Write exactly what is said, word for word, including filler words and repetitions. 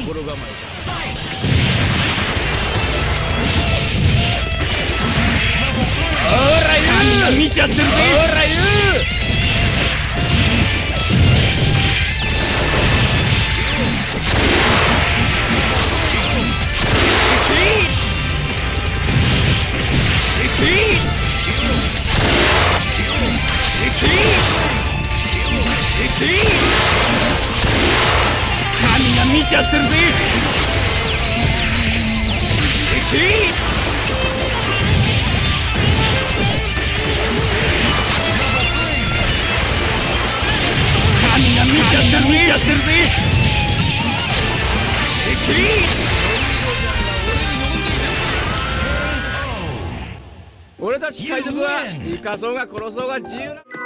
心構えだ。ほら言う、神が見ちゃってるぜ。ほら言う。神が見ちゃってるぜ。神が見ちゃってる見ちゃってるぜ。俺たち海賊は生かそうが殺そうが自由な